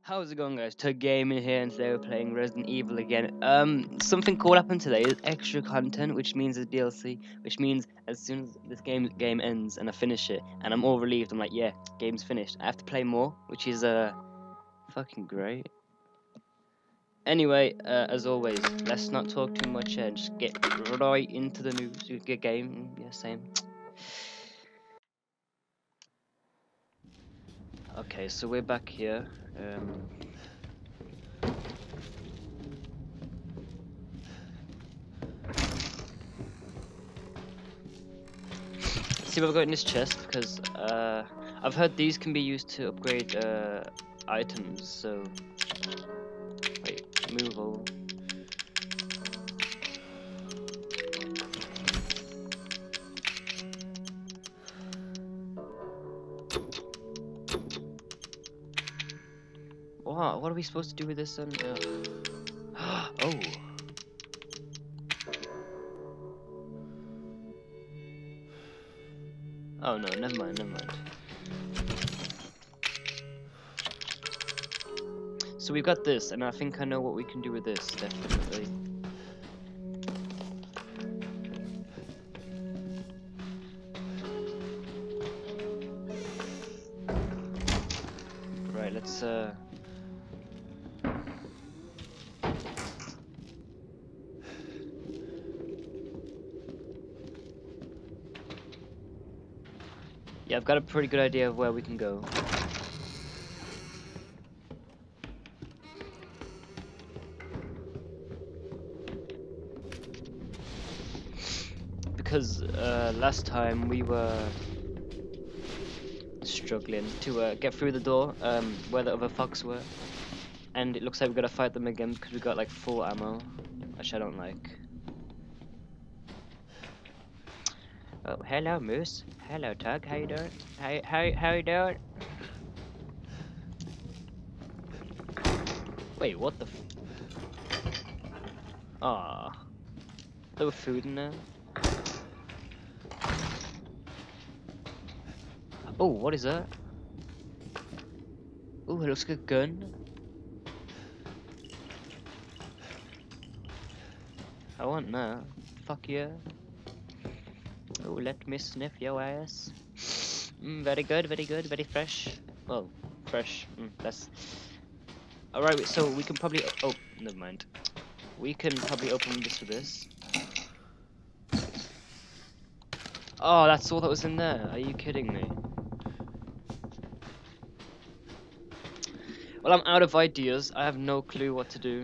How's it going, guys? TUGgaming here, and today we're playing Resident Evil again. Something cool happened today. There's extra content, which means there's DLC, which means as soon as this game ends and I finish it, and I'm all relieved, I'm like, yeah, game's finished. I have to play more, which is fucking great. Anyway, as always, let's not talk too much and just get right into the news. Good game, yeah, same. Okay, so we're back here. See what I've got in this chest, because I've heard these can be used to upgrade items, so wait, move all. What are we supposed to do with this then? Oh. Oh no, never mind. So we've got this, and I think I know what we can do with this, definitely. Right, let's yeah, I've got a pretty good idea of where we can go. Because last time we were struggling to get through the door where the other fox were, and it looks like we've got to fight them again because we got like full ammo, which I don't like. Oh, hello, Moose. Hello, Tug. How you doing? How you doing? Wait, what the? Ah, there was food in there. Oh, what is that? Oh, it looks like a gun. I want that. Fuck yeah. Oh, let me sniff your ass. Very good, very fresh. Oh, fresh. That's... Alright, so we can probably... Oh, never mind. We can probably open this with this. Oh, that's all that was in there. Are you kidding me? Well, I'm out of ideas. I have no clue what to do.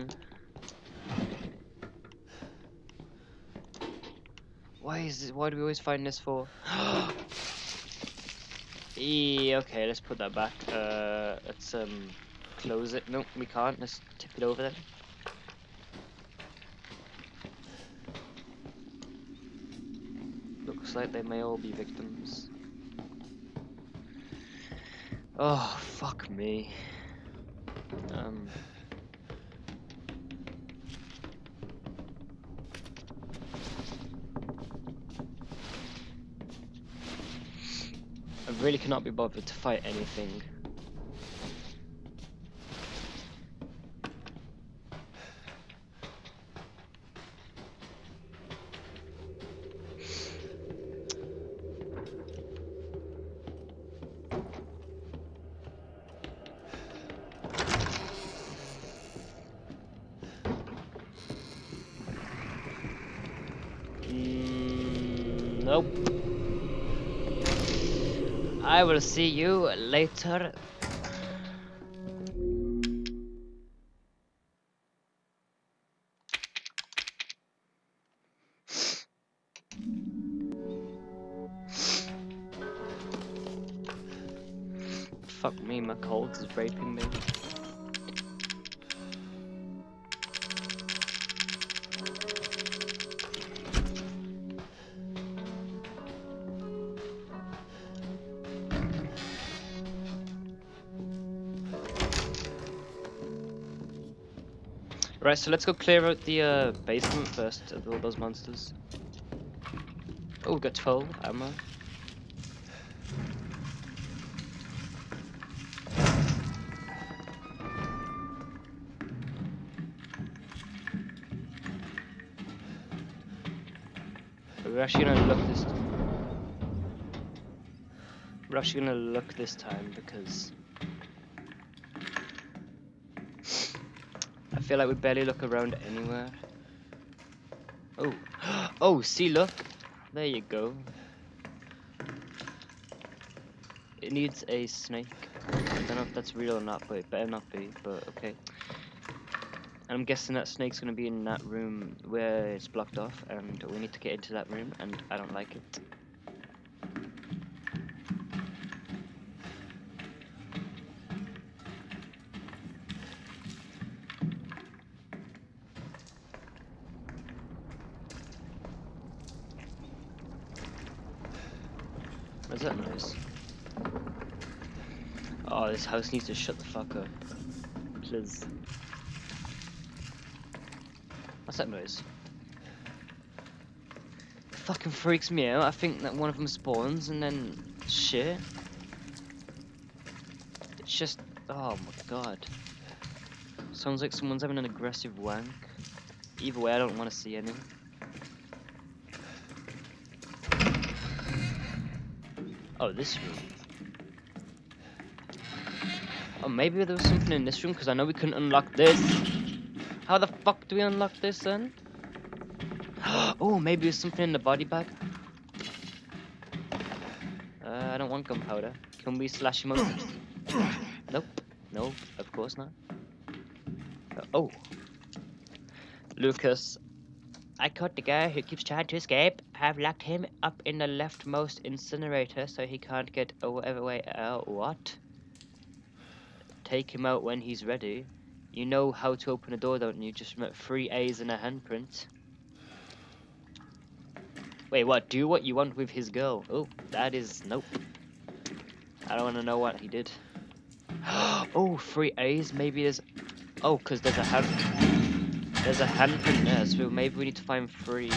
Why do we always find this for? Okay, let's put that back. Let's close it. No, we can't. Let's tip it over then. Looks like they may all be victims. Oh, fuck me. I really cannot be bothered to fight anything. Nope. I will see you later. Fuck me, my cold is raping me. Right, so let's go clear out the basement first of all those monsters. Oh, we got 12 ammo. We're actually gonna look this. We're actually gonna look this time because I feel like we barely look around anywhere. Oh, oh, see, look. There you go. It needs a snake. I don't know if that's real or not, but it better not be. But okay. I'm guessing that snake's gonna be in that room where it's blocked off, and we need to get into that room, and I don't like it. What's that noise? Oh, this house needs to shut the fuck up. Please. What's that noise? It fucking freaks me out. I think that one of them spawns and then shit. It's just, oh my god. Sounds like someone's having an aggressive wank. Either way, I don't want to see any. Oh, this room. Oh, maybe there was something in this room because I know we couldn't unlock this. How the fuck do we unlock this then? Oh, maybe there's something in the body bag. I don't want gunpowder. Can we slash him up? Nope. No, of course not. Oh. Lucas. I caught the guy who keeps trying to escape. I've locked him up in the leftmost incinerator so he can't get away out. What? Take him out when he's ready. You know how to open a door, don't you? Just 3 A's and a handprint. Wait, what? Do what you want with his girl. Oh, that is... Nope. I don't want to know what he did. Oh, 3 A's? Maybe there's... Oh, because there's a handprint there, so maybe we need to find 3...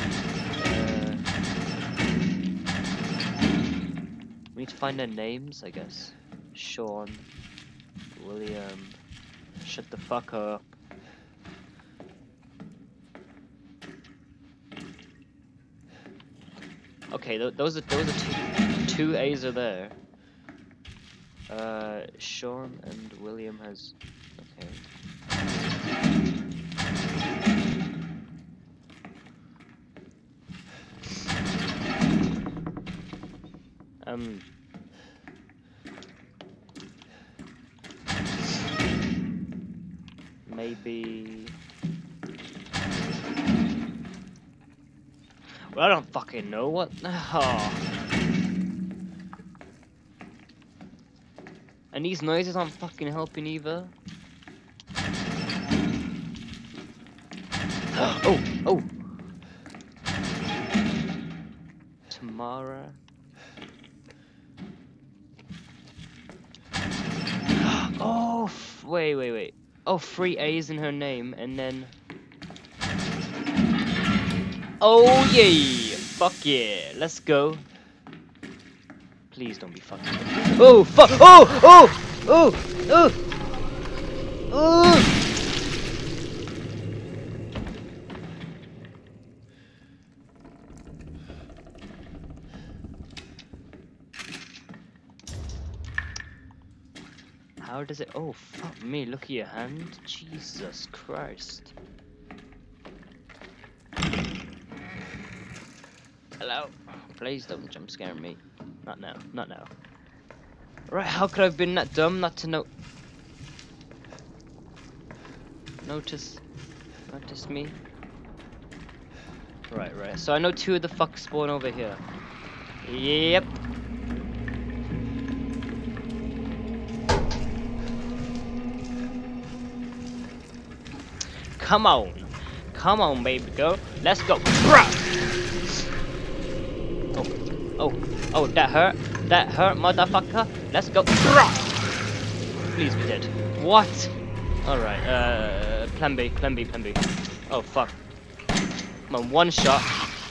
We need to find their names, I guess. Sean. William... Shut the fuck up. Okay, those are two A's are there. Sean and William has. Okay. Maybe. Well, I don't fucking know what. Oh. And these noises aren't fucking helping either. Oh, oh. Tamara. Oh, wait. Oh, 3 A's in her name, and then... Oh, yeah! Fuck yeah! Let's go. Please don't be fucking... Oh, fuck! Oh! Oh! Oh! Oh! Oh! How does it... Oh, fuck me. Look at your hand. Jesus Christ. Hello. Please don't jump scare me. Not now. Not now. Right, how could I have been that dumb not to know... Notice me? Right. So I know 2 of the fucks spawn over here. Yep. Come on, baby girl. Let's go. Oh, that hurt, motherfucker. Let's go. Please be dead. What? All right. Plan B. Oh fuck. Come on, 1 shot.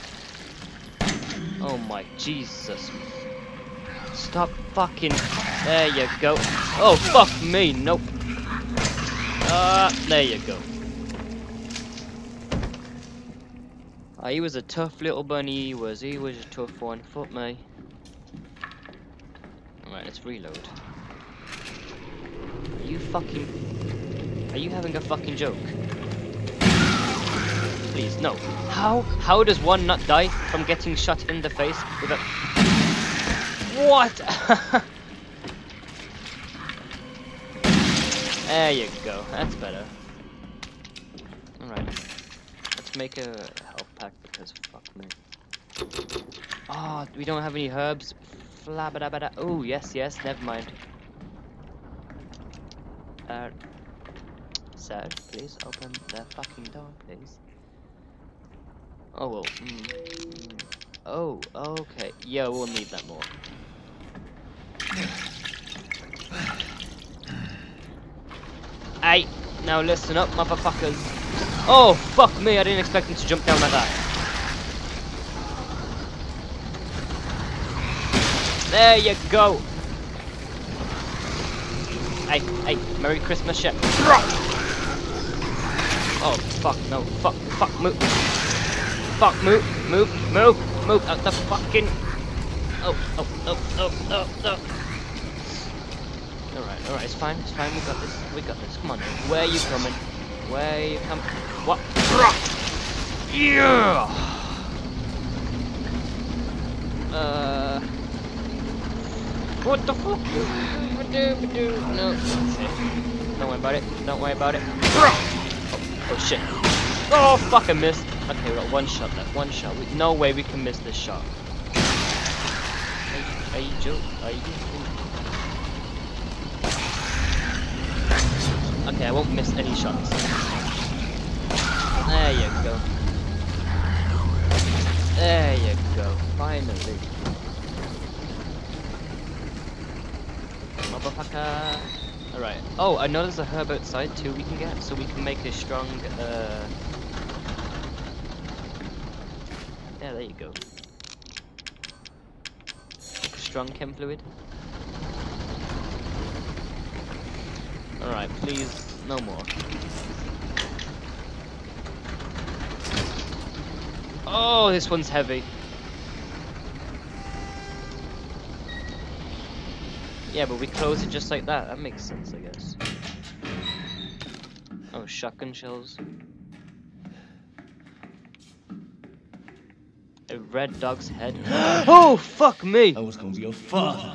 Oh my Jesus. Stop fucking. There you go. Oh fuck me. Nope. There you go. Oh, he was a tough little bunny. He was a tough one. Fuck me. Alright, let's reload. Are you having a fucking joke? Please, no. How does one not die from getting shot in the face with a... What? There you go. That's better. Alright. Let's make a health pack because fuck me. Oh, we don't have any herbs. Flabadabada. Oh, yes, never mind. Sir, please open the fucking door, please. Oh, well. Oh, okay. Yeah, we'll need that more. Hey, now listen up, motherfuckers. Oh, fuck me, I didn't expect him to jump down like that. There you go. Hey, Merry Christmas, shit. Oh, fuck, no, fuck, move. Fuck, move out the fucking... Oh. Alright, it's fine, we got this, come on, where are you coming? What? Yeah! What the fuck? No, don't worry about it. Oh shit. Oh fuck, I missed. Okay, we got one shot left, no way we can miss this shot. Are you joking? Okay, I won't miss any shots. There you go. There you go. Finally. Motherfucker. Alright. Oh, I know there's a herb outside too we can get, so we can make a strong, yeah, there you go. Make a strong chem fluid. Alright, please, no more. Oh, this one's heavy. Yeah, but we close it just like that. That makes sense, I guess. Oh, shotgun shells. A red dog's head. Oh, fuck me! I was gonna be your father.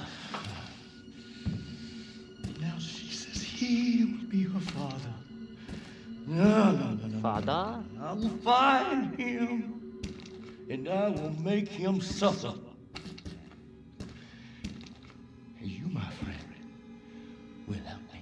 Now she says he will be her father. No. Father? I will find him, and I will make him suffer. And you, my friend, will help me.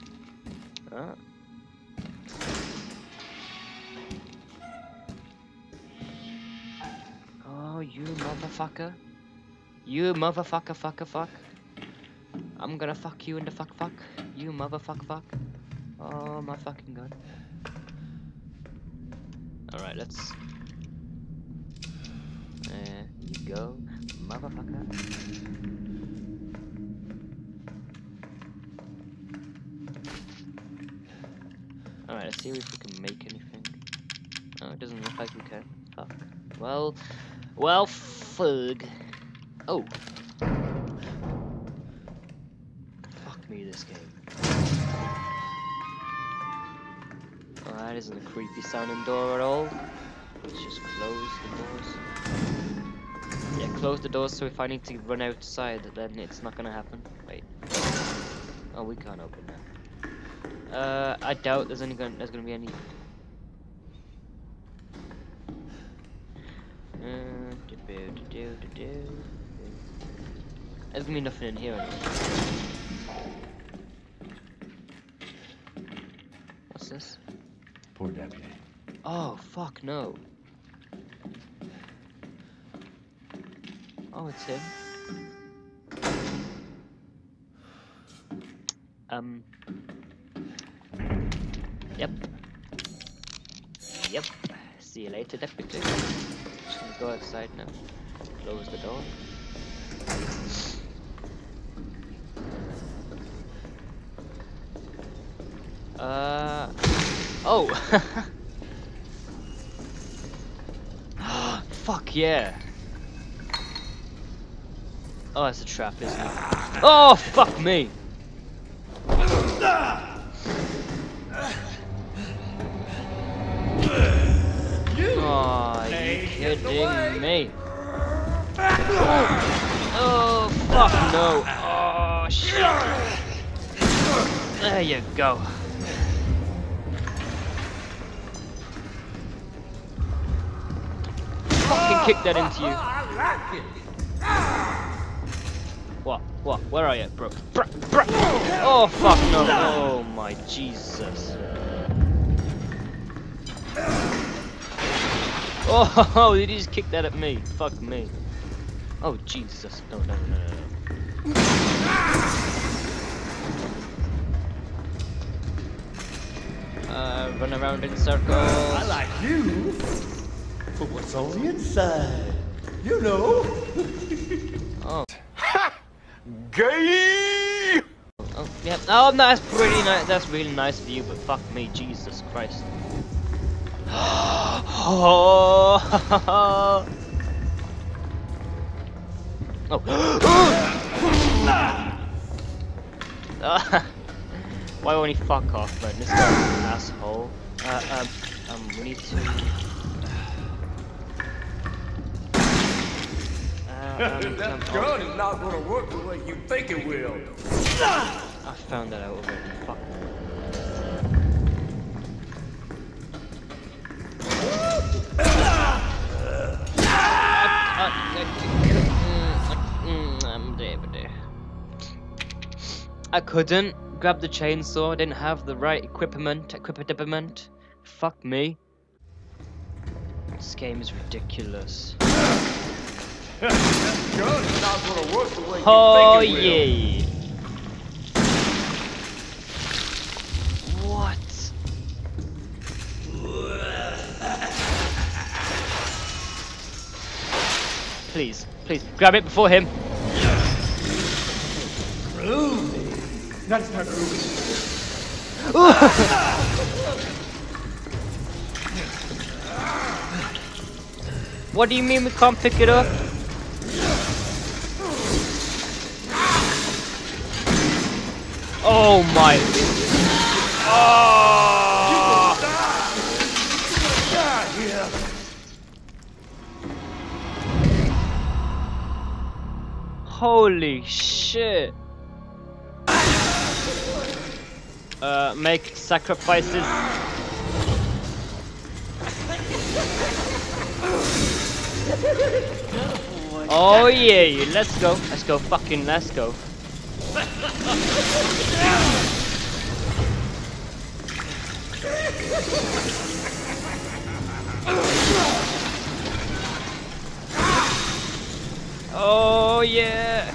Oh, you motherfucker. You motherfucker, fuck. I'm gonna fuck you in the fuck. You motherfucker, fuck. Oh my fucking god. Alright, let's... There you go, motherfucker. Alright, let's see if we can make anything. Oh, it doesn't look like we can. Fuck. Well, fug. Oh. Fuck me, this game. Oh, that isn't a creepy sounding door at all. Let's just close the doors. Yeah, close the doors so if I need to run outside, then it's not gonna happen. Wait. Oh, we can't open that. I doubt there's gonna be any. There's gonna be nothing in here anyway. What's this? Poor deputy. Oh, fuck no. Oh, it's him. Yep. See you later, deputy. Just gonna go outside now. Close the door. Oh! fuck yeah. Oh, that's a trap, isn't it? Oh, fuck me. Oh, are you kidding me? Oh, fuck no. Oh, shit. There you go. Fucking kick that into you. What? What? Where are you, bro? Oh, fuck no. Oh, my Jesus. Oh, did he just kick that at me? Fuck me. Oh, Jesus. No, no, no, no, no. Run around in circles. I like you for what's on the inside. You know. Oh. Ha! Gay! Oh, yeah. Oh, no, that's pretty nice. That's really nice view, but fuck me, Jesus Christ. Oh. Oh. Why won't he fuck off, man? This guy's an asshole. We need to. That gun is not gonna work the way you think it will. I found that out already. Fuck. I'm David. I couldn't grab the chainsaw. Didn't have the right equipment. Fuck me. This game is ridiculous. That gun is not gonna work the way you Oh think it will. yeah. What? Please, please, grab it before him. Groovy. That's not groovy. What do you mean we can't pick it up? Oh my. Oh. Holy shit. Make sacrifices. Oh yeah, let's go. Let's go, fucking let's go. Oh yeah.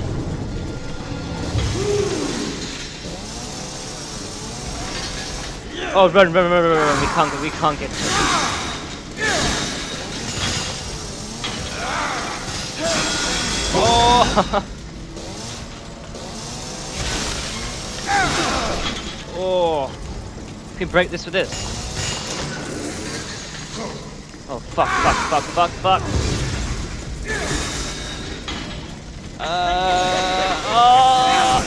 Oh run. We can't get to it. Oh. Oh. We can break this with this. Oh fuck. Oh.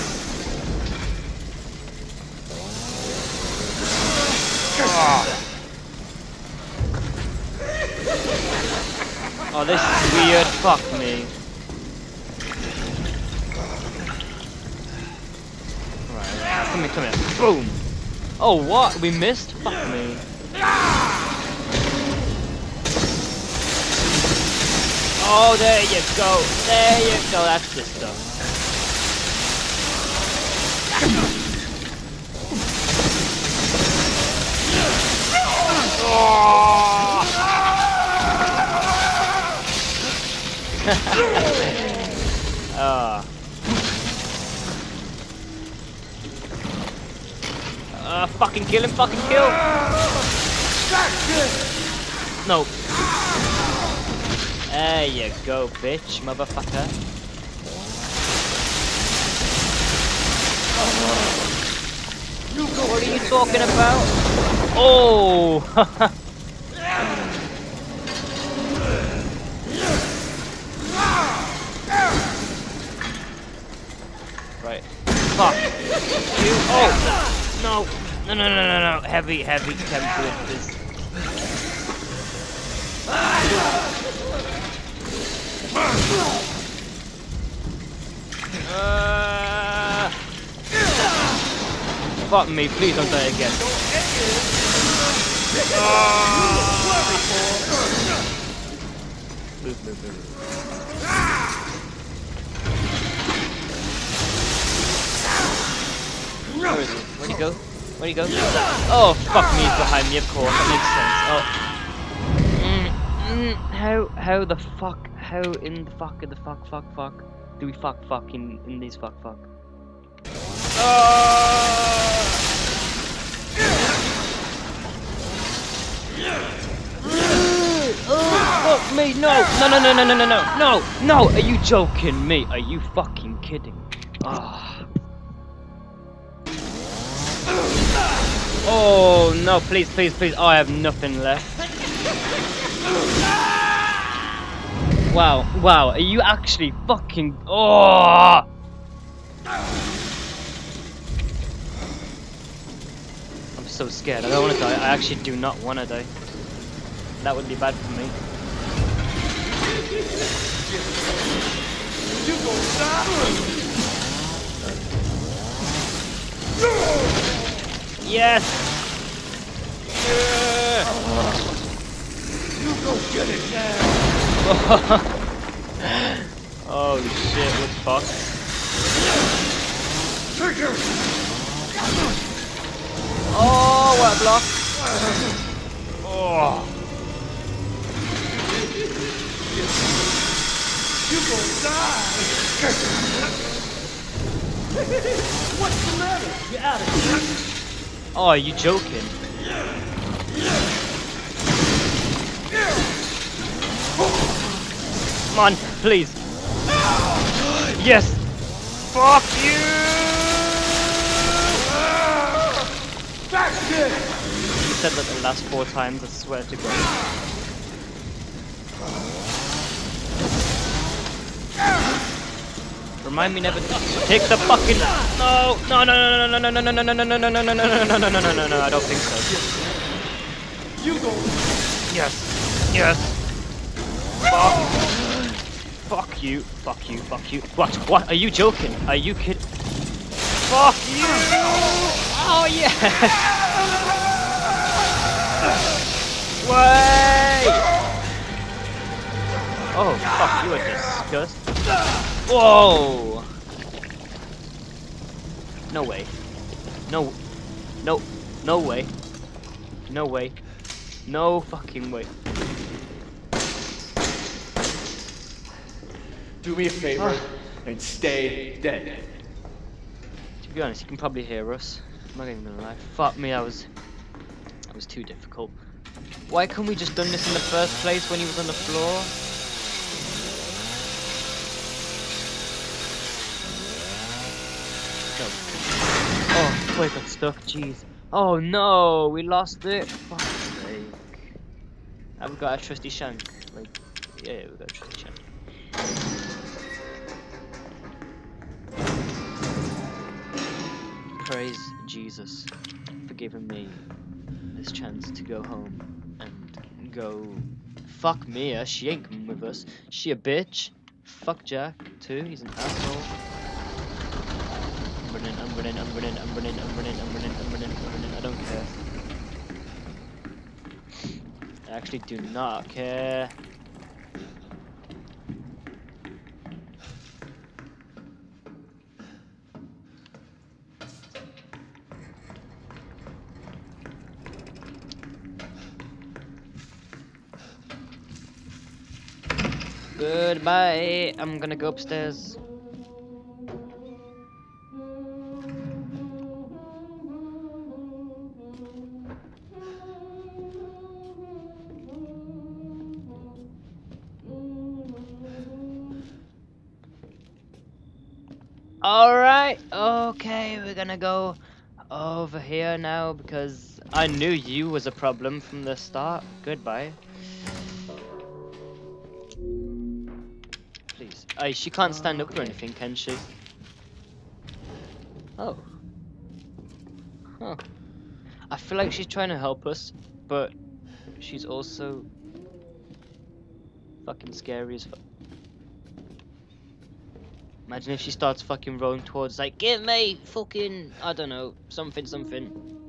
Oh, this is weird. Fuck me. Right. Come here. Boom. Oh, what? We missed? Fuck me. Oh, there you go. That's the stuff. Fucking kill him, fucking kill! No. There you go, bitch, motherfucker. What are you talking about? Oh! fuck you. Oh no. No. Heavy tempo with this. Fuck me, please don't die again. Move. Where is he? Where'd he go? Oh, fuck me, he's behind me, of course. That makes sense. Oh. How the fuck? How in the fuck do we fuck in these fuck? Oh, fuck me, no, are you joking me? Are you fucking kidding? Oh no, please, oh, I have nothing left. Wow, are you actually fucking, I'm so scared, I don't want to die, I actually do not want to die. That would be bad for me. You gon' die! Yes! You go get it now! Oh shit, what the fuck? Trigger! Oh, what a block! Oh. You gon' die! What's the matter? Get out of here! Oh, are you joking? Come on, please. Yes! Fuck you! That's it! You said that the last 4 times, I swear to God. Remind me never to take the fucking no, I don't think so. You go. Yes. Fuck you. What? Are you joking? Are you kidding? Fuck you! Oh yes! Wait! Oh fuck, you are disgusting. Whoa! No way. No way. No fucking way. Do me a favor and stay dead. To be honest, you can probably hear us. I'm not even gonna lie. Fuck me, that was too difficult. Why couldn't we just done this in the first place when he was on the floor? No. Oh, boy, got stuck. Jeez. Oh no, we lost it. Fuck's sake. Have we got a trusty shank? Like, yeah, we got a trusty shank. Praise Jesus for giving me this chance to go home and go. Fuck Mia, she ain't coming with us. She a bitch. Fuck Jack too, he's an asshole. I'm running. I don't care. I actually do not care. Goodbye. I'm gonna go upstairs. Alright, okay, we're gonna go over here now because I knew you was a problem from the start. Goodbye. Please. She can't stand up or anything, can she? Oh. Huh. I feel like she's trying to help us, but she's also fucking scary as fuck. Imagine if she starts fucking rolling towards, like, give me fucking, I don't know, something, something.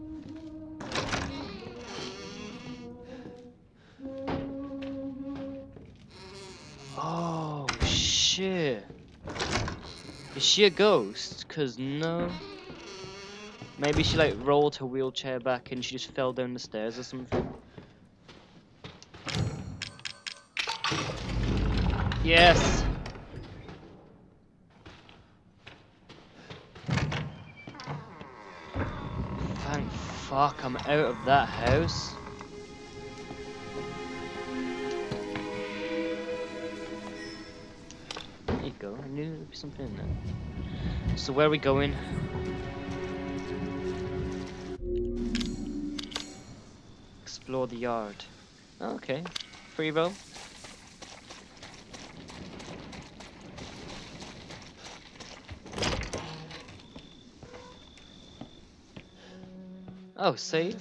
Oh, shit. Is she a ghost? Cause no. Maybe she like rolled her wheelchair back and she just fell down the stairs or something. Yes. Thank fuck I'm out of that house. There you go. I knew there'd be something in there. So where are we going? Explore the yard. Oh, okay. Free roll. Oh, save.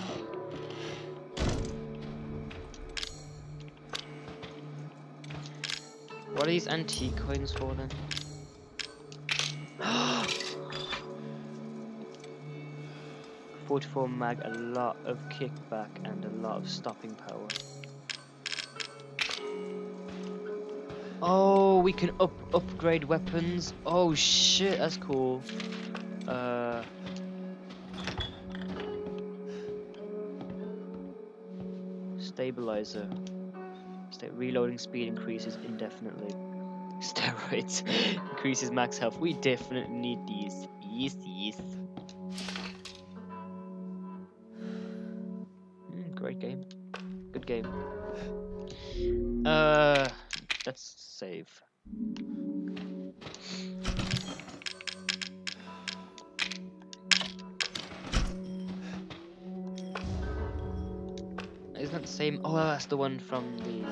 What are these antique coins for then? 44 mag, a lot of kickback and a lot of stopping power. Oh, we can upgrade weapons. Oh shit, that's cool. Stabilizer. Reloading speed increases indefinitely. Steroids increases max health. We definitely need these. Yes, yes. Great game. Good game. Let's save. Isn't that the same? Oh, that's the one from the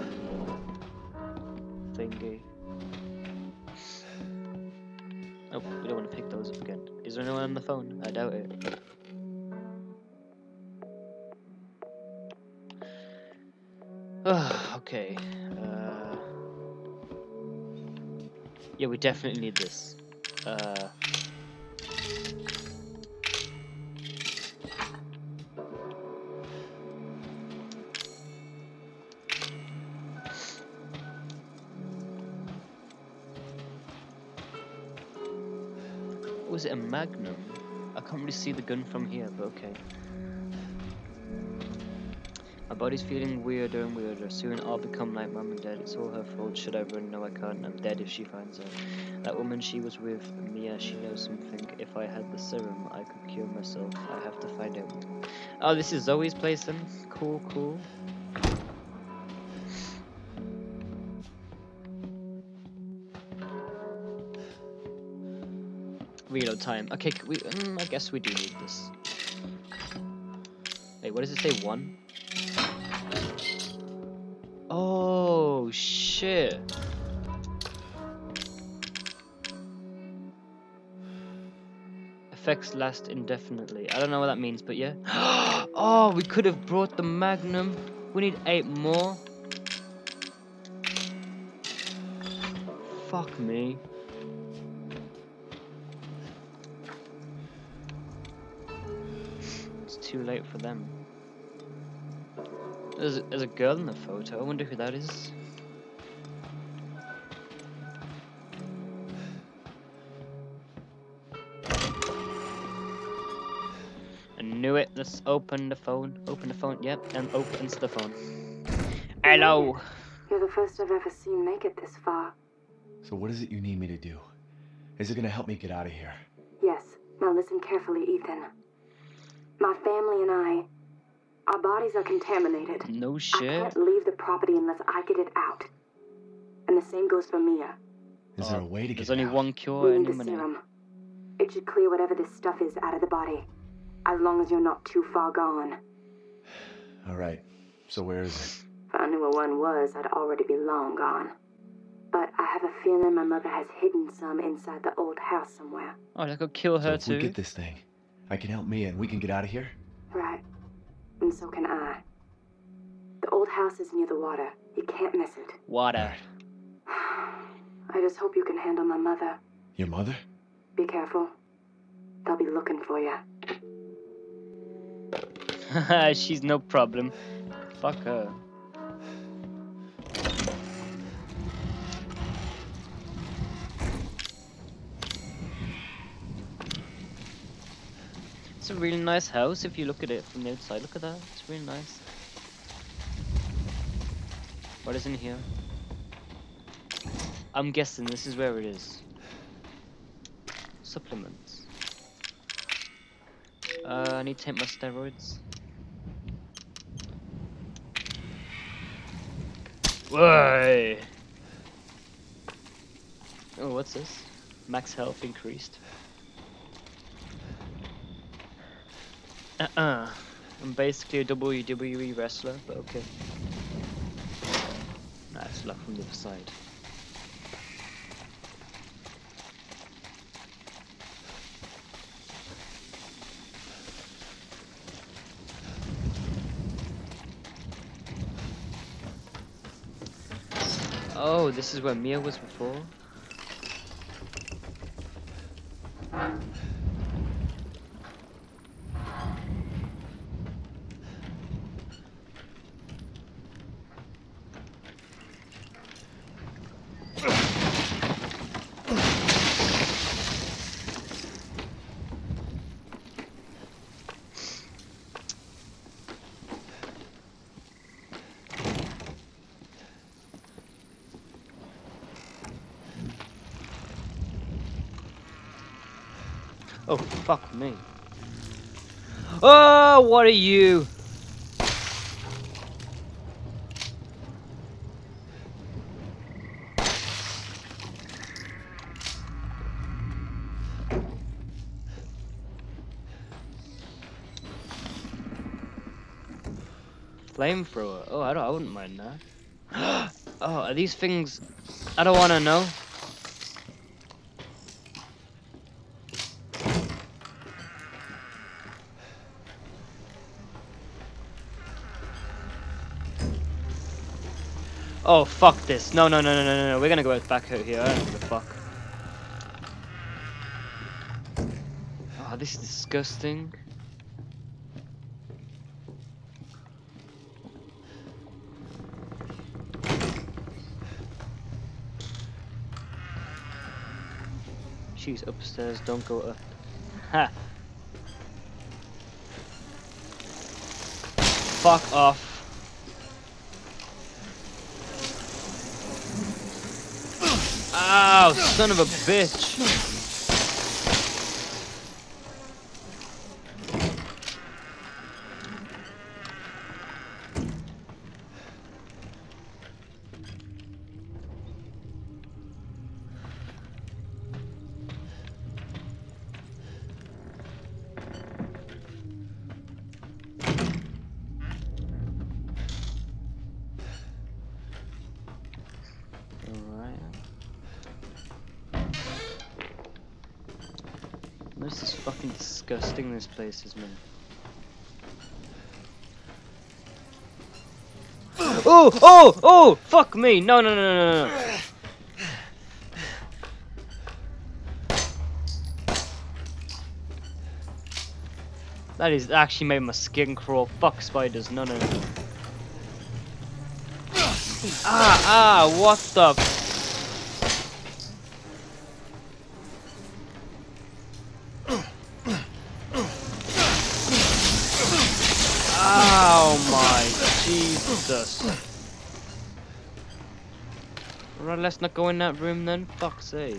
thingy. Oh, we don't want to pick those up again. Is there anyone on the phone? I doubt it. Okay. Yeah, we definitely need this. Was it a Magnum? I can't really see the gun from here, but okay. My body's feeling weirder and weirder. Soon I'll become like Mum and Dad. It's all her fault. Should I run? No, I can't. I'm dead if she finds out. That woman she was with, Mia, she knows something. If I had the serum, I could cure myself. I have to find out. Oh, this is Zoe's place then? Cool, cool. Reload time. Okay, I guess we do need this. Wait, what does it say? 1? Oh, shit. Effects last indefinitely. I don't know what that means, but yeah. Oh, we could have brought the Magnum. We need 8 more. Fuck me. It's too late for them. There's a girl in the photo. I wonder who that is. I knew it. Let's open the phone. Open the phone. Yep, and opens the phone. Hello. You're the first I've ever seen make it this far. So what is it you need me to do? Is it gonna help me get out of here? Yes. Now listen carefully, Ethan. My family and our bodies are contaminated. No shit. I can't leave the property unless I get it out. And the same goes for Mia. Is there a way to get There's only out? one cure. We need the serum. It should clear whatever this stuff is out of the body. As long as you're not too far gone. All right. So where is it? If I knew where one was, I'd already be long gone. but I have a feeling my mother has hidden some inside the old house somewhere. Oh, I could kill So her if we too. get this thing, I can help Mia and we can get out of here? Right. And so can I. The old house is near the water. You can't miss it. Water. I just hope you can handle my mother. Your mother? Be careful. They'll be looking for you. She's no problem. Fuck her. It's a really nice house if you look at it from the outside. Look at that. It's really nice. What is in here? I'm guessing this is where it is. Supplements. I need to take my steroids. Whoa! Oh, what's this? Max health increased. I'm basically a WWE wrestler, but okay. Nah, it's luck from the other side. Oh, this is where Mia was before. Oh, fuck me. Oh, what are you? Flamethrower. Oh, I wouldn't mind that. Oh, are these things? I don't want to know. Oh, fuck this. No, no, no, no, no, no. We're gonna go back out here. I don't give a fuck. Oh, this is disgusting. She's upstairs. Don't go up. Ha! Fuck off. Ow, son of a bitch. This is fucking disgusting, this place is, man. Oh! Oh! Oh! Fuck me! No, no, no, no, no. That is actually made my skin crawl. Fuck spiders. No, no, no. Ah! What the... Oh my Jesus. Alright, let's not go in that room then. Fuck's sake.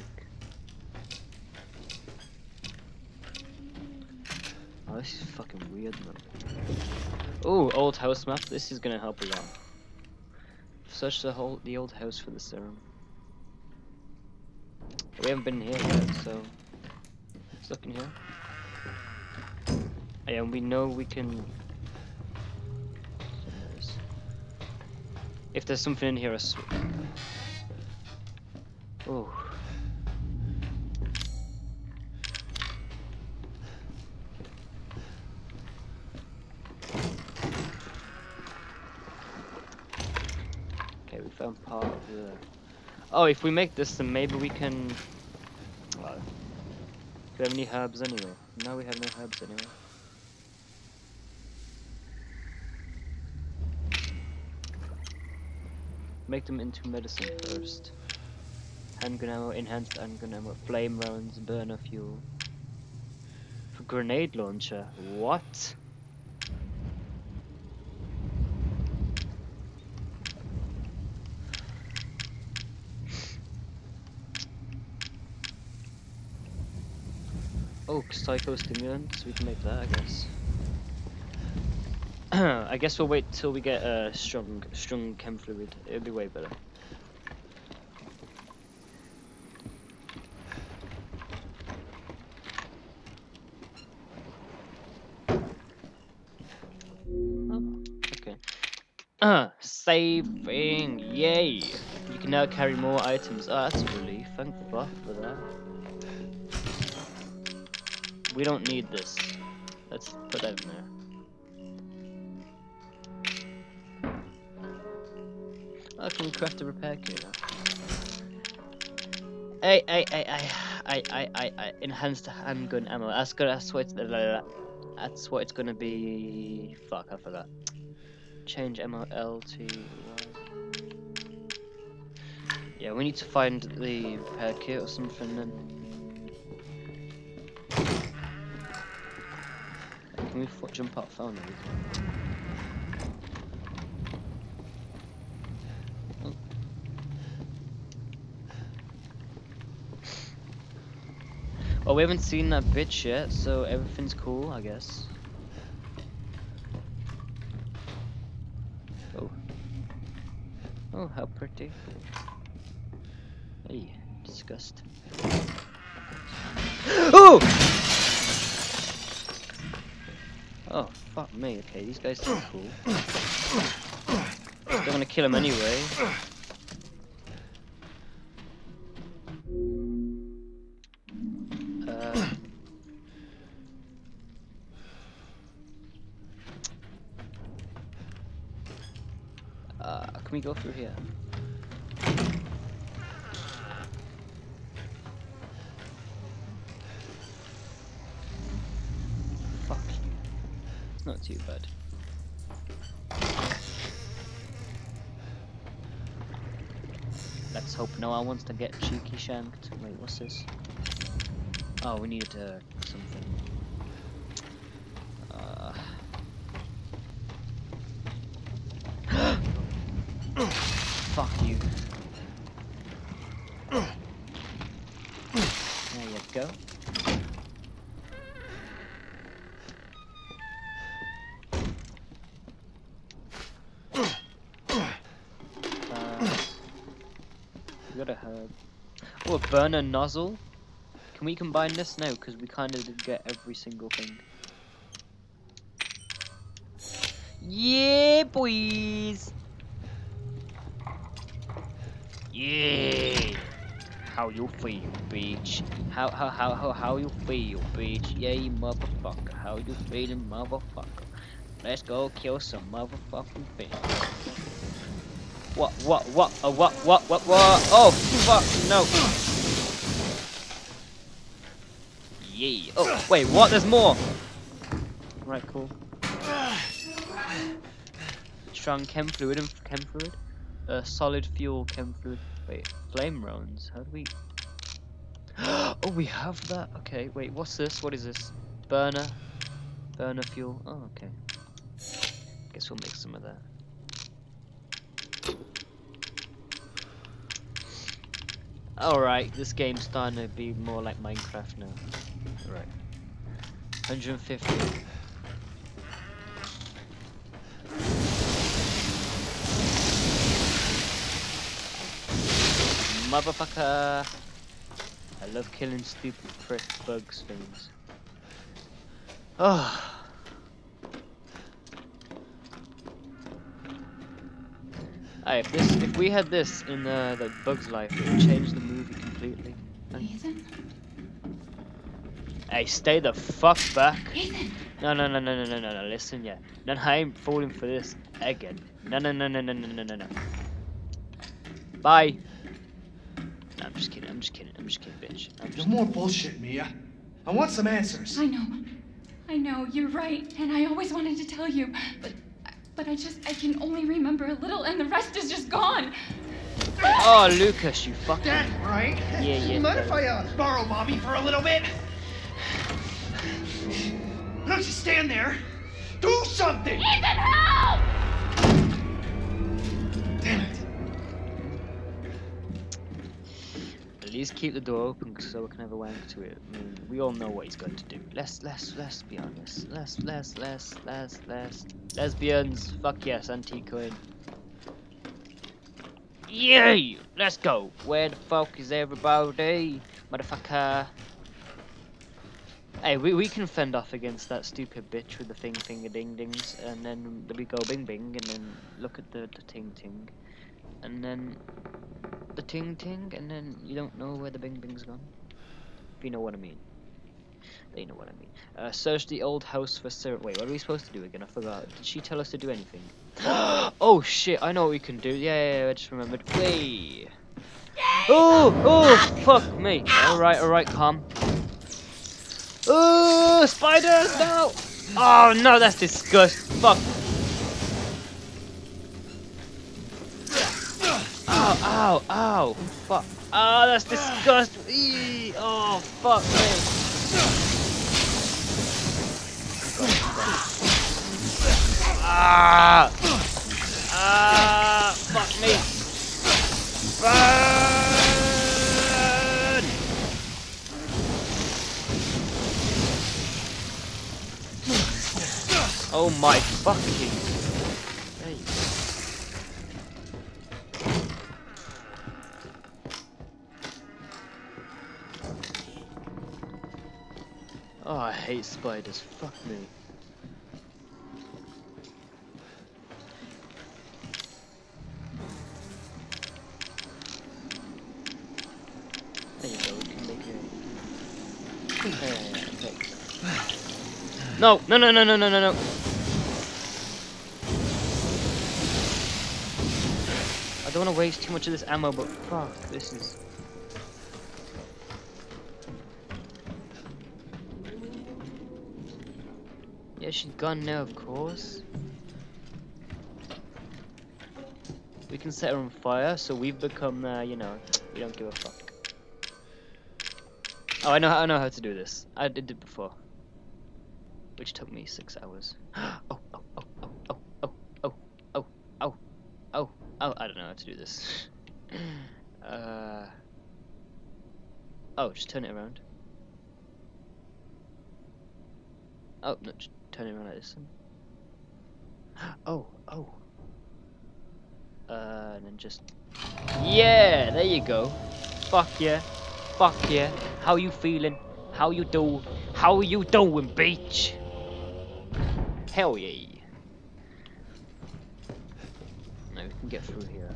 Oh, this is fucking weird, man. Oh, old house map. This is gonna help a lot. Search the old house for the serum. We haven't been here yet, so let's look in here. Yeah, and we know we can. If there's something in here, Found part of the... Oh, if we make this, then maybe we can... Well, do we have any herbs anyway? No, we have no herbs anyway. Make them into medicine first. Handgun ammo, enhanced handgun ammo, flame rounds, burner fuel. For grenade launcher, what? Oh, psychostimulant, so we can make that, I guess. I guess we'll wait till we get strong chem fluid. It'll be way better. Oh, okay. Saving, yay! You can now carry more items. Oh, that's a relief. Thank the buff for that. We don't need this. Let's put that in there. Oh, can we craft a repair kit now? I enhanced handgun ammo. That's good. That's what it's gonna be. Fuck, I forgot. Change ammo L to Y. Yeah, we need to find the repair kit or something then. Can we jump out phone? Well, we haven't seen that bitch yet, so everything's cool, I guess. Oh. Oh, how pretty. Hey, disgust. Oh! Oh, fuck me. Okay, these guys are cool. Don't want to kill him anyway. Can we go through here? Fuck you. It's not too bad. Let's hope no one wants to get cheeky shanked. Wait, what's this? Oh, we need something. Fuck you. There you go. We got a herb. Oh, a burner nozzle. Can we combine this? No, because we kind of did get every single thing. Yeah, boys. Yeah. How you feel, bitch? How you feel, bitch? Yeah, motherfucker. How you feeling, motherfucker? Let's go kill some motherfucking things. What? Oh, fuck, no. Yeah. Oh, wait, what? There's more. Right, cool. Strong chem fluid and chem fluid. Solid fuel chem fluid. Wait, flame rounds. How do we? Oh, we have that. Okay, wait, what's this? What is this? Burner fuel. Oh, okay. Guess we'll make some of that. Alright, this game's starting to be more like Minecraft now. Alright. 150. Motherfucker! I love killing stupid prick bugs things. Oh. If we had this in the Bug's Life, it would change the movie completely. Ethan? Hey, stay the fuck back! Ethan! No, listen, yeah. No, I ain't falling for this again. No. Bye. No, I'm just kidding, I'm just kidding, bitch. No more bullshit, Mia. I want some answers. I know, you're right, and I always wanted to tell you, but I can only remember a little, and the rest is just gone. Oh, Lucas, you fucking... That, right? Yeah. Mind if I borrow Mommy for a little bit? Don't you stand there. Do something! Ethan, help! Damn it. At least keep the door open so we can have a wank to it. I mean, we all know what he's going to do. Let's be honest. Lesbians, fuck yes, antique coin. Yay! Let's go. Where the fuck is everybody? Motherfucker. Hey, we can fend off against that stupid bitch with the thing-a-ding-dings, and then we go bing-bing, and then look at the ting-ting, and then the ting-ting, and then you don't know where the bing-bing's gone. If you know what I mean. You know what I mean. Search the old house for Sarah. Wait, what are we supposed to do again? I forgot. Did she tell us to do anything? Oh shit, I know what we can do. Yeah, I just remembered. Wait. Oh, fuck me. Alright, calm. Oh, spiders, no! Oh no, that's disgusting. Fuck. Ow, fuck. Oh, that's disgusting. Eee. Oh, fuck me. Fuck me. Burn! Oh my fucking. There you go. Oh, I hate spiders. Fuck me. There you go, we can make it. No. I don't want to waste too much of this ammo, but fuck, this is... Yeah, she's gone now, of course. We can set her on fire, so we've become, you know, we don't give a fuck. Oh, I know how to do this. I did it before, which took me 6 hours. Oh, I don't know how to do this. Oh, just turn it around. Oh, no, just turn it around like this. Oh. And then just... Yeah, there you go. Fuck yeah. How you feeling? How you doing, bitch? Hell yeah. No, we can get through here.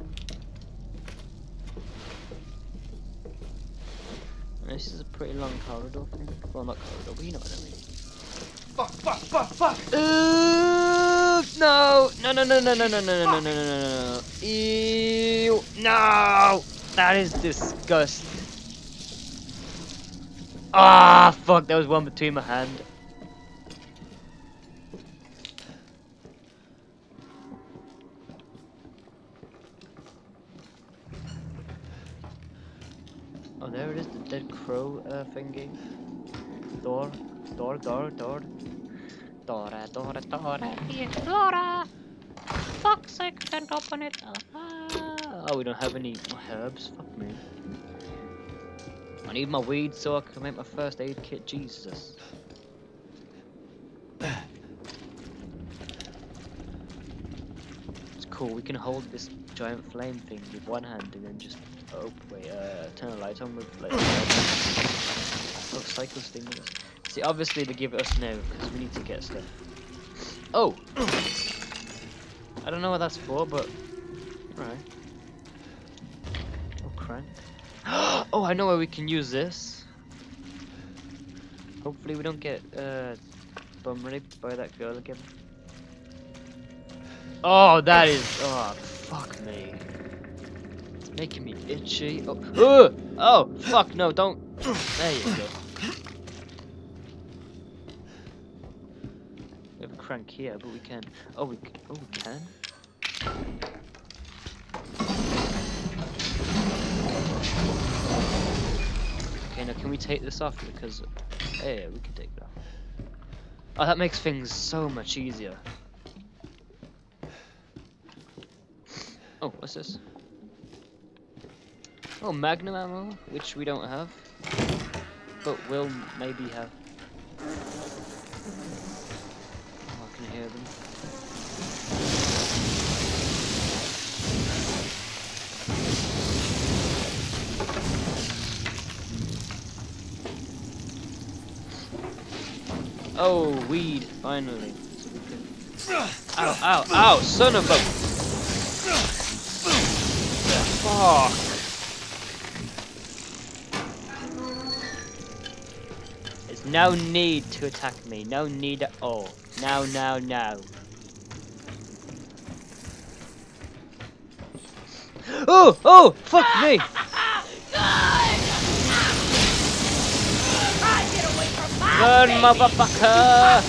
This is a pretty long corridor thing. Well, not corridor, but you know what I mean. Fuck! No! Ew! No! That is disgusting. Ah, fuck! There was one between my hand. Oh, there it is, the dead crow thingy. Door. Flora! Fuck's sake, I can't open it. Oh, we don't have any herbs. Fuck me. I need my weed so I can make my first aid kit. Jesus. It's cool. We can hold this giant flame thing with one hand and then just turn the light on with like. Oh, cycle stimulus. See, obviously they give it us now because we need to get stuff. Oh! I don't know what that's for, but right. Oh, crank. Oh, I know where we can use this. Hopefully we don't get bum raped by that girl again. Oh, that is... Oh, fuck me. Making me itchy. Oh, oh, fuck, no, don't. There you go. We have a crank here, but we can. Oh, we can. Okay, now can we take this off? Because, yeah, we can take it off. Oh, that makes things so much easier. Oh, what's this? Oh, magnum ammo, which we don't have, but we'll maybe have. Oh, I can hear them. Oh, weed, finally. So we can... Ow, ow, ow, son of a... Fuck. There's no need to attack me. No need at all. Now, now, now. Oh, oh, fuck me. Run, motherfucker!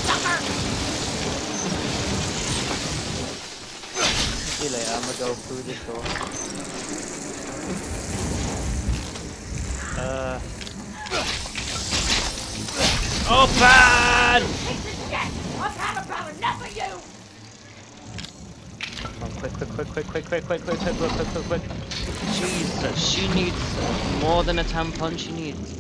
See you later, I'm gonna go through this door. Open! I've had about enough of you! Come on, quick. Jesus, she needs more than a tampon, she needs...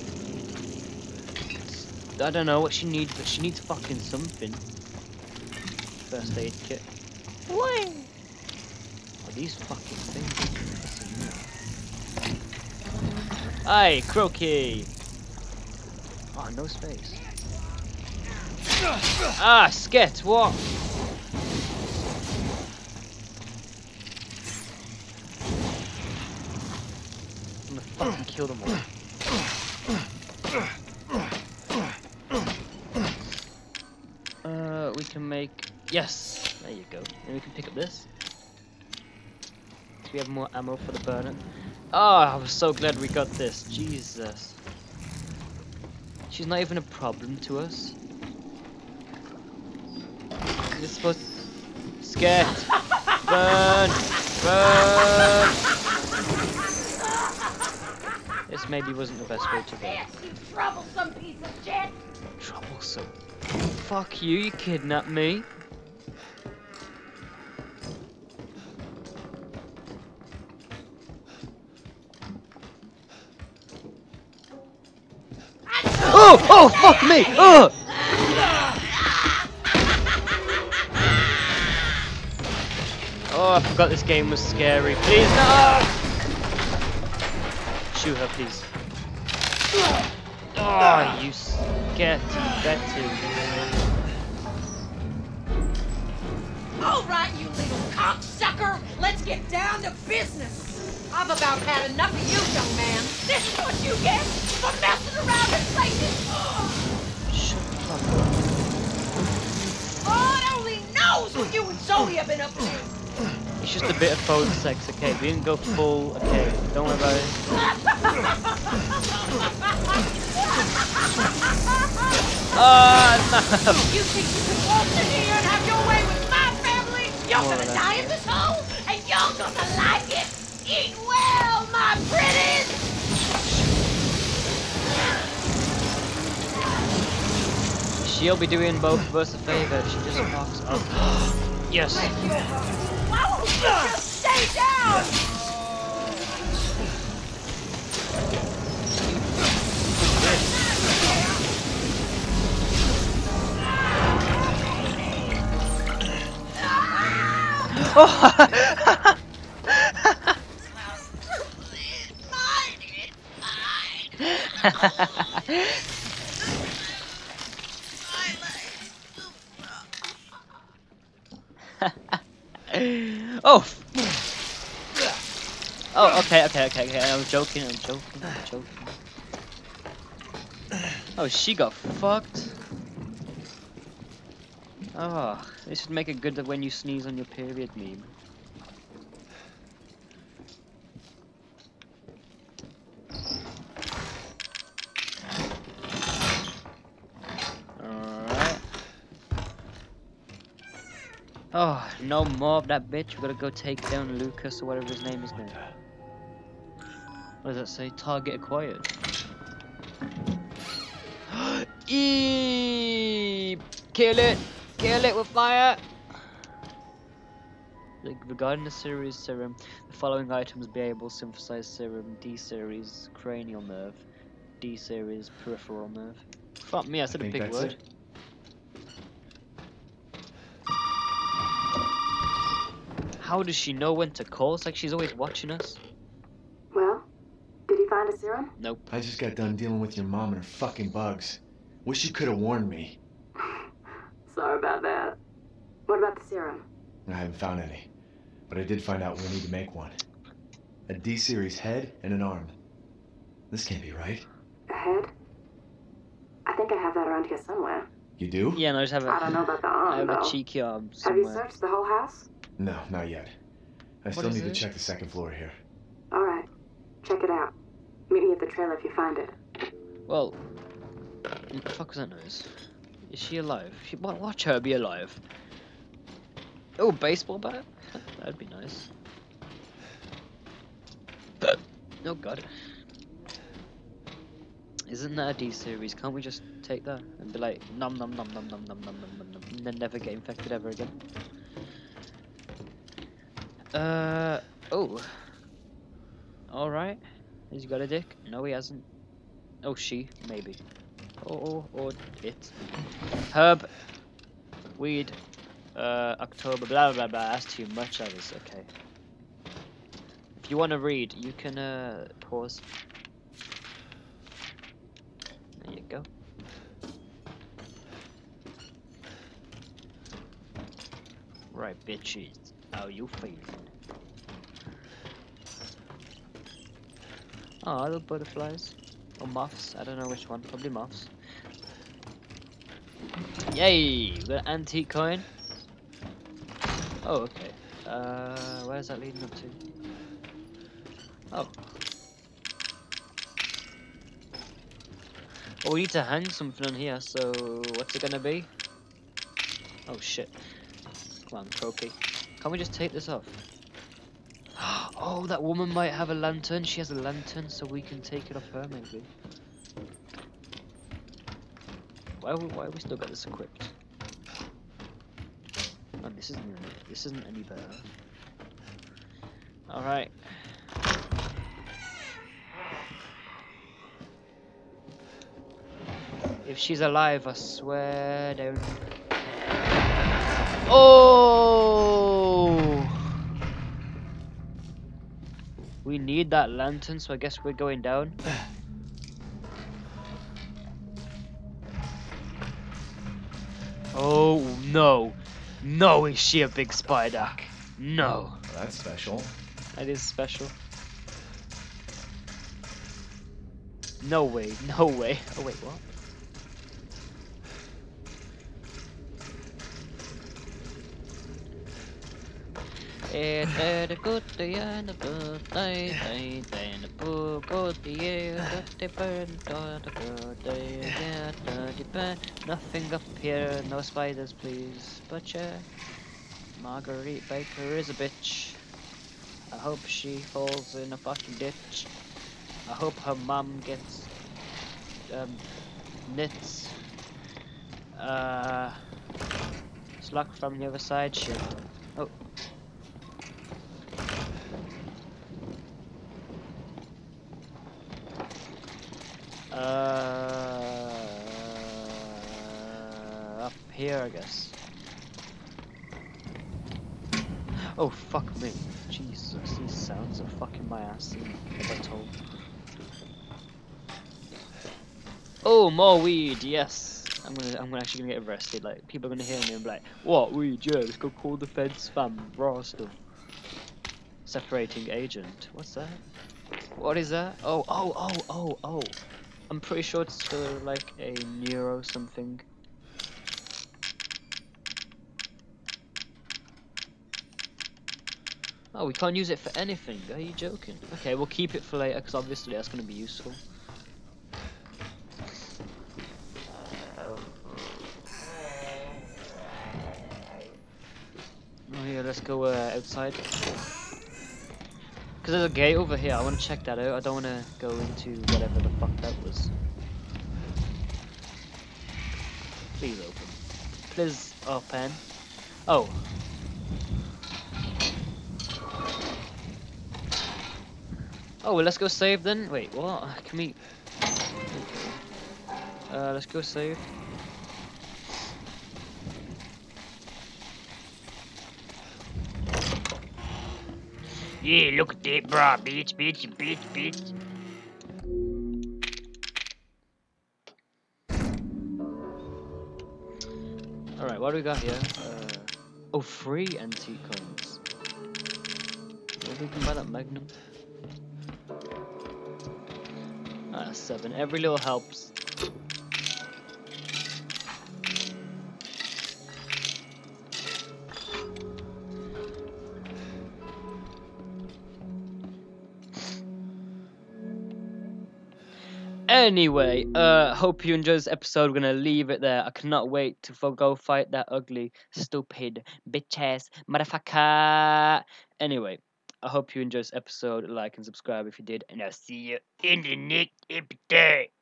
I don't know what she needs, but she needs fucking something. First aid kit. What? Oh, these fucking things. Aye, croaky. Oh, no space. Ah, sket, what? I'm gonna fucking kill them all. We can make... Yes! There you go. And we can pick up this. So we have more ammo for the burner. Oh, I was so glad we got this. Jesus. She's not even a problem to us. It's supposed to... Scat! Burn! Burn! This maybe wasn't the best way to go. You troublesome piece of shit! Troublesome. Fuck you, you kidnapped me. Oh! Oh, fuck me! Oh! Oh, I forgot this game was scary. Please, no! Shoot her, please. Oh, you scaredy betty. All right, you little cocksucker! Let's get down to business! I've about had enough of you, young man. This is what you get for messing around in places! Shut up. God only knows what you and Sony have been up to! It's just a bit of phone sex, okay? We didn't go full, okay? Don't worry about it. Oh, no! You think you can walk in here and have your way with my family? You're gonna die in this hole, and you're gonna like it! Eat well, my pretties! She'll be doing both of us a favor if she just walks up. Yes! Why won't you just stay down? Oh! Oh, okay. I'm joking. Oh, she got fucked. Oh, they should make it good that when you sneeze on your period meme. Oh, no more of that bitch. We gotta go take down Lucas or whatever his name is now. What does that say? Target acquired. Eee! Kill it! Kill it with fire! Regarding the series serum, the following items be able to synthesize serum: D series cranial nerve, D series peripheral nerve. Fuck me, I said a think big that's word. it. How does she know when to call? It's like she's always watching us. Well, did he find a serum? Nope. I just got done dealing with your mom and her fucking bugs. Wish you could have warned me. Sorry about that. What about the serum? I haven't found any, but I did find out we'll need to make one. A D-series head and an arm. This can't be right. A head? I think I have that around here somewhere. You do? Yeah, no, I just have a, I don't know about the arm, I have though. a cheeky arm Have you somewhere. searched the whole house? No, not yet. I still is need to it? check the second floor here. Alright. Check it out. Meet me at the trailer if you find it. Well, what the fuck was that noise? Is she alive? Watch her be alive. Oh, baseball bat? That'd be nice. Oh god. Isn't that a D series? Can't we just take that and be like nom nom nom nom nom nom nom nom nom nom and then never get infected ever again? Oh. Alright. Has he got a dick? No, he hasn't. Oh, she, maybe. Or it. Herb. Weed. October, blah blah blah. That's too much, that is okay. If you want to read, you can pause. There you go. Right, bitches. How you feeling? Oh, little butterflies. Or moths. I don't know which one. Probably moths. Yay! We got an antique coin. Oh, okay. Where's that leading up to? Oh. Oh, we need to hang something on here, so what's it gonna be? Oh shit. Come on, croaky. Can't we just take this off? Oh, that woman might have a lantern. She has a lantern, so we can take it off her, maybe. Why have we still got this equipped? Man, this isn't any better. Alright. If she's alive, I swear down. Oh! We need that lantern, so I guess we're going down. Oh no. No, is she a big spider? No. Well, that's special. That is special. No way, no way. Oh wait, what? It's a good day and a good day, and a good day, good day, yeah, dirty bad. Nothing up here, no spiders, please. But yeah, Marguerite Baker is a bitch. I hope she falls in a fucking ditch. I hope her mum gets nits. Sluck from the other side. Shit. Oh. Up here, I guess. Oh, fuck me. Jesus, these sounds are fucking my ass in the butthole. Oh, more weed, yes. I'm actually gonna get arrested. Like, people are gonna hear me and be like, what, weed? Yeah, let's go call the feds, fam. Raw stuff. Separating agent. What's that? What is that? Oh. I'm pretty sure it's for like a neuro something. Oh, we can't use it for anything. Are you joking? Okay, we'll keep it for later because obviously that's going to be useful. let's go outside. Because there's a gate over here. I want to check that out. I don't want to go into whatever the fuck that was. Please open. Please open. Oh. Oh, well, let's go save then. Wait, what? Can we... let's go save. Yeah, look at that, bro. Bitch, bitch, bitch, bitch. Alright, what do we got here? Oh, free antique coins. Maybe we can buy that Magnum. Ah, 7. Every little helps. Anyway, hope you enjoyed this episode. We're gonna leave it there. I cannot wait to go fight that ugly, stupid, bitch-ass motherfucker. Anyway, I hope you enjoyed this episode. Like and subscribe if you did, and I'll see you in the next episode.